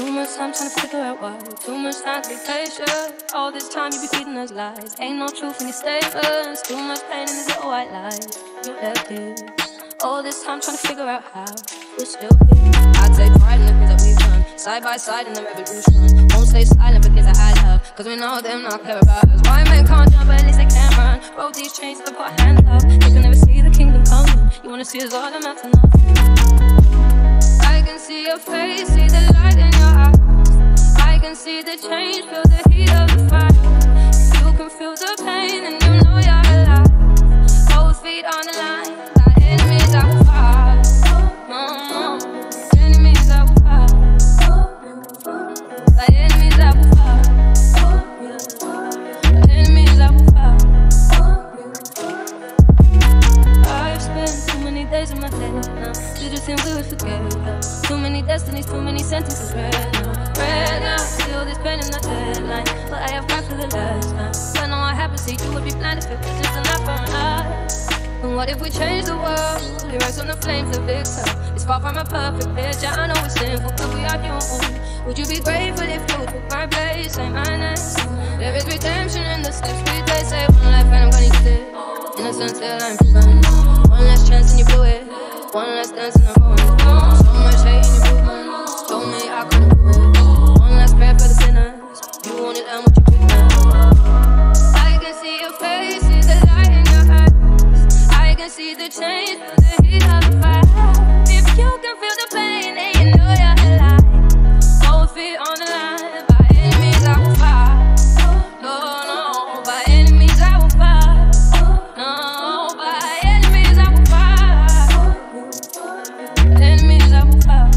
Too much time trying to figure out why. Too much time to be patient. All this time you be feeding us lies. Ain't no truth in your statements. Too much pain in these little white lies. You left here. All this time trying to figure out how we're still here. I take pride in the things that we've done, side by side in the revolution. Won't stay silent because I had love, cause we know them not care about us. Why men can't jump but at least they can run. Roll these chains to put a hand up. They can never see the kingdom coming. You wanna see us all amount to nothing. I can see your face, see the light in your eyes. I can see the change, feel the heat of the fire. You can feel the pain and you know you're alive. Both feet on the line, got enemies that will fight. Enemies that will fight. Got enemies that will fight. Enemies that will fight. I've spent too many days in my head now. Did you think we would forget? Too many destinies, too many sentences read now. Read now, still this pain in the deadline. But I have cried for the last time. I know I haven't seen you would be blind if it was just enough for an eye. And what if we change the world? We rise from the flames of victor. It's far from a perfect picture. I know it's sinful, but we are human. Would you be grateful if you took my place? Say my name. There is redemption in the steps we take. Say one life and I'm gonna use it. Innocent till I'm proven. One last chance and you blew it. One last dance and I'm ruined. So much hate in your movement. Told me I couldn't do it. One last prayer for the sinners. You wanted and what you picked now. I can see your face, see the light in your eyes. I can see the change, feel the heat of the fire. If you can feel the pain, then you know you're alive. Both feet on the line, by enemies I will fight. No, no, by enemies I will fight. No, by enemies I will fight. Enemies I will fight.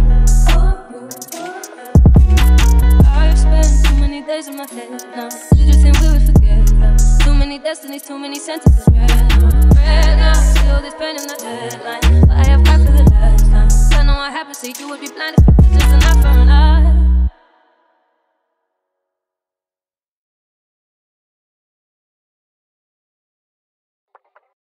I've spent too many days in my head now. Did you think we would forget? Too many destinies, too many sentences read now. Still this pain in the deadline. But I have cried for the last time. I know I haven't seen you would be blind if it was just enough for an eye.